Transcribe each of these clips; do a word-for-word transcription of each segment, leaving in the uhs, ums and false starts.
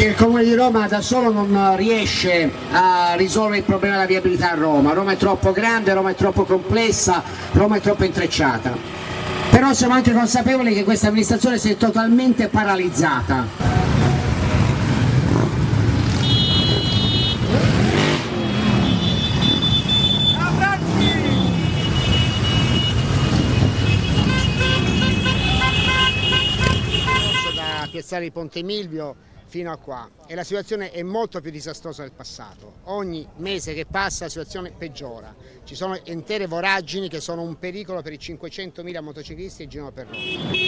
perché il Comune di Roma da solo non riesce a risolvere il problema della viabilità a Roma. Roma è troppo grande, Roma è troppo complessa, Roma è troppo intrecciata. Però siamo anche consapevoli che questa amministrazione si è totalmente paralizzata. Piazzale di Ponte Milvio fino a qua e la situazione è molto più disastrosa del passato. Ogni mese che passa la situazione peggiora, ci sono intere voragini che sono un pericolo per i cinquecentomila motociclisti che girano per Roma.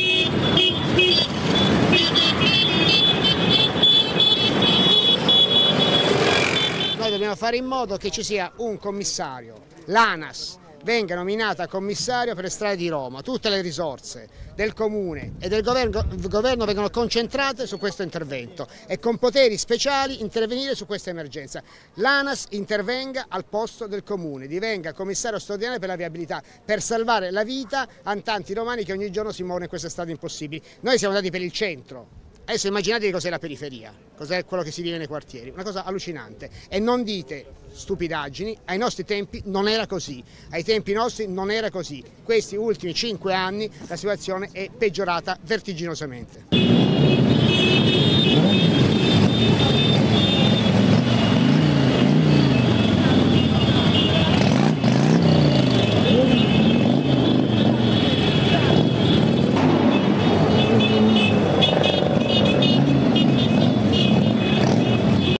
Noi dobbiamo fare in modo che ci sia un commissario, l'ANAS venga nominata commissario per le strade di Roma, tutte le risorse del Comune e del governo, governo vengono concentrate su questo intervento e con poteri speciali intervenire su questa emergenza. L'ANAS intervenga al posto del Comune, divenga commissario straordinario per la viabilità, per salvare la vita a tanti romani che ogni giorno si muovono in queste strade impossibili. Noi siamo andati per il centro. Adesso immaginatevi cos'è la periferia, cos'è quello che si vive nei quartieri, una cosa allucinante. E non dite stupidaggini, ai nostri tempi non era così, ai tempi nostri non era così. Questi ultimi cinque anni la situazione è peggiorata vertiginosamente.